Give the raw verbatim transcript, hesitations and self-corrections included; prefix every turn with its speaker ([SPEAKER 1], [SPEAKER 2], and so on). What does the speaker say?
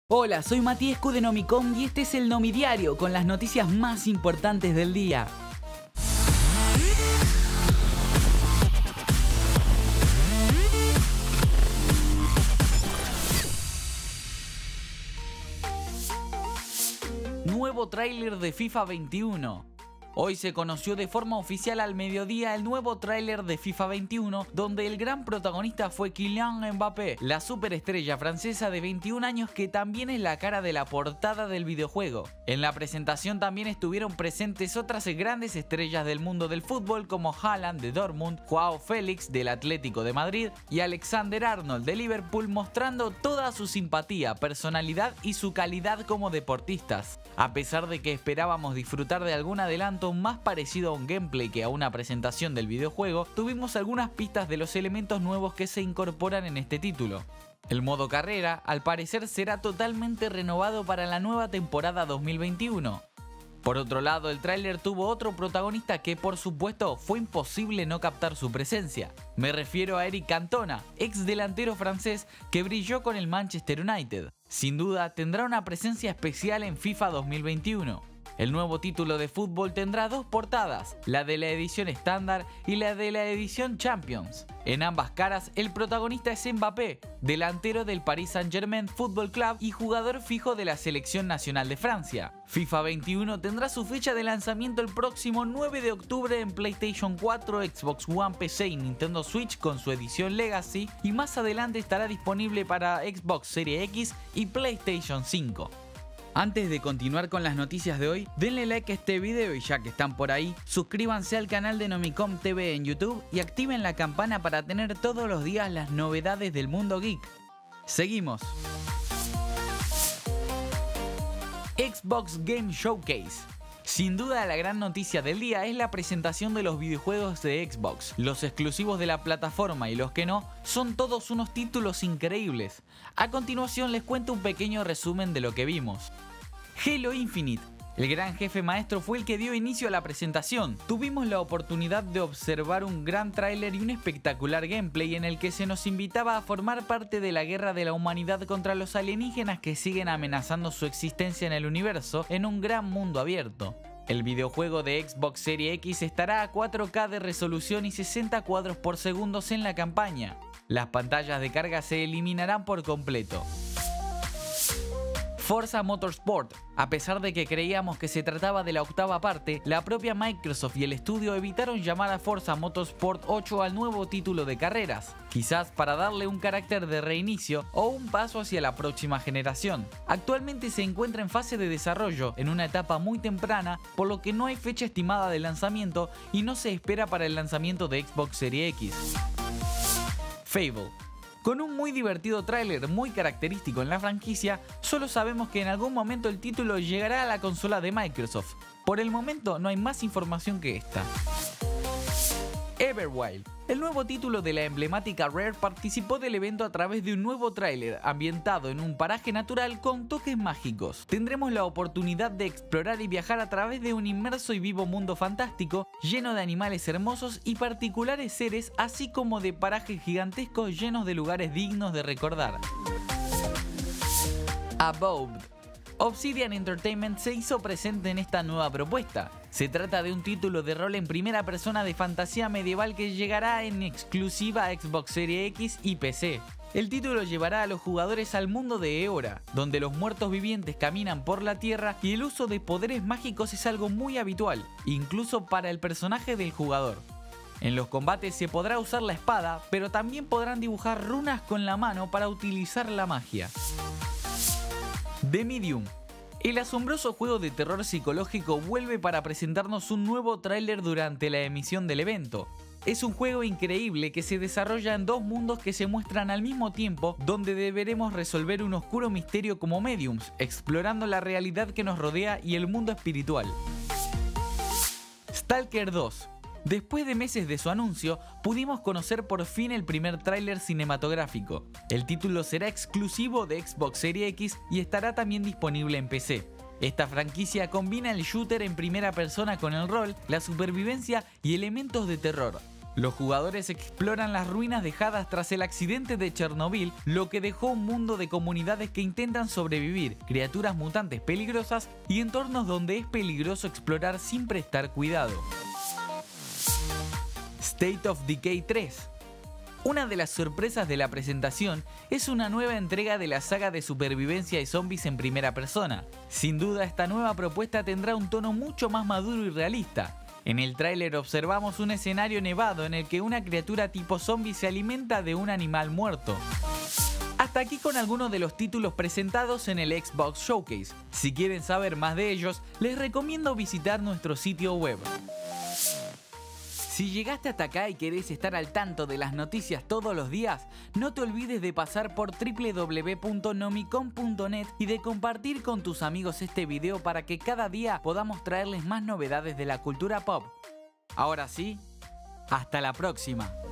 [SPEAKER 1] Hola, soy Matías Q de Nomicom y este es el Nomidiario con las noticias más importantes del día. Nuevo tráiler de FIFA veintiuno. Hoy se conoció de forma oficial al mediodía el nuevo tráiler de FIFA veintiuno, donde el gran protagonista fue Kylian Mbappé, la superestrella francesa de veintiún años que también es la cara de la portada del videojuego. En la presentación también estuvieron presentes otras grandes estrellas del mundo del fútbol como Haaland de Dortmund, Joao Félix del Atlético de Madrid y Alexander Arnold de Liverpool, mostrando toda su simpatía, personalidad y su calidad como deportistas. A pesar de que esperábamos disfrutar de algún adelanto más parecido a un gameplay que a una presentación del videojuego, tuvimos algunas pistas de los elementos nuevos que se incorporan en este título. El modo carrera, al parecer, será totalmente renovado para la nueva temporada dos mil veintiuno. Por otro lado, el tráiler tuvo otro protagonista que, por supuesto, fue imposible no captar su presencia. Me refiero a Eric Cantona, ex delantero francés que brilló con el Manchester United. Sin duda, tendrá una presencia especial en FIFA dos mil veintiuno. El nuevo título de fútbol tendrá dos portadas, la de la edición estándar y la de la edición Champions. En ambas caras, el protagonista es Mbappé, delantero del Paris Saint-Germain Football Club y jugador fijo de la Selección Nacional de Francia. FIFA veintiuno tendrá su fecha de lanzamiento el próximo nueve de octubre en PlayStation cuatro, Xbox One, P C y Nintendo Switch con su edición Legacy, y más adelante estará disponible para Xbox Series X y PlayStation cinco. Antes de continuar con las noticias de hoy, denle like a este video y ya que están por ahí, suscríbanse al canal de Nomicom T V en YouTube y activen la campana para tener todos los días las novedades del mundo geek. Seguimos. Xbox Game Showcase. Sin duda la gran noticia del día es la presentación de los videojuegos de Xbox. Los exclusivos de la plataforma y los que no son todos unos títulos increíbles. A continuación les cuento un pequeño resumen de lo que vimos. Halo Infinite. El gran jefe maestro fue el que dio inicio a la presentación. Tuvimos la oportunidad de observar un gran tráiler y un espectacular gameplay en el que se nos invitaba a formar parte de la guerra de la humanidad contra los alienígenas que siguen amenazando su existencia en el universo en un gran mundo abierto. El videojuego de Xbox Series X estará a cuatro K de resolución y sesenta cuadros por segundo en la campaña. Las pantallas de carga se eliminarán por completo. Forza Motorsport. A pesar de que creíamos que se trataba de la octava parte, la propia Microsoft y el estudio evitaron llamar a Forza Motorsport ocho al nuevo título de carreras, quizás para darle un carácter de reinicio o un paso hacia la próxima generación. Actualmente se encuentra en fase de desarrollo, en una etapa muy temprana, por lo que no hay fecha estimada de lanzamiento y no se espera para el lanzamiento de Xbox Series X. Fable. Con un muy divertido tráiler muy característico en la franquicia, solo sabemos que en algún momento el título llegará a la consola de Microsoft. Por el momento no hay más información que esta. Everwild. El nuevo título de la emblemática Rare participó del evento a través de un nuevo tráiler ambientado en un paraje natural con toques mágicos. Tendremos la oportunidad de explorar y viajar a través de un inmerso y vivo mundo fantástico, lleno de animales hermosos y particulares seres, así como de parajes gigantescos llenos de lugares dignos de recordar. Abode. Obsidian Entertainment se hizo presente en esta nueva propuesta. Se trata de un título de rol en primera persona de fantasía medieval que llegará en exclusiva a Xbox Series X y P C. El título llevará a los jugadores al mundo de Eora, donde los muertos vivientes caminan por la tierra y el uso de poderes mágicos es algo muy habitual, incluso para el personaje del jugador. En los combates se podrá usar la espada, pero también podrán dibujar runas con la mano para utilizar la magia. The Medium. El asombroso juego de terror psicológico vuelve para presentarnos un nuevo tráiler durante la emisión del evento. Es un juego increíble que se desarrolla en dos mundos que se muestran al mismo tiempo, donde deberemos resolver un oscuro misterio como mediums, explorando la realidad que nos rodea y el mundo espiritual. Stalker dos. Después de meses de su anuncio, pudimos conocer por fin el primer tráiler cinematográfico. El título será exclusivo de Xbox Series X y estará también disponible en P C. Esta franquicia combina el shooter en primera persona con el rol, la supervivencia y elementos de terror. Los jugadores exploran las ruinas dejadas tras el accidente de Chernobyl, lo que dejó un mundo de comunidades que intentan sobrevivir, criaturas mutantes peligrosas y entornos donde es peligroso explorar sin prestar cuidado. State of Decay tres. Una de las sorpresas de la presentación es una nueva entrega de la saga de supervivencia de zombies en primera persona. Sin duda, esta nueva propuesta tendrá un tono mucho más maduro y realista. En el tráiler observamos un escenario nevado en el que una criatura tipo zombie se alimenta de un animal muerto. Hasta aquí con algunos de los títulos presentados en el Xbox Showcase. Si quieren saber más de ellos, les recomiendo visitar nuestro sitio web. Si llegaste hasta acá y querés estar al tanto de las noticias todos los días, no te olvides de pasar por doble u doble u doble u punto nomicom punto net y de compartir con tus amigos este video para que cada día podamos traerles más novedades de la cultura pop. Ahora sí, hasta la próxima.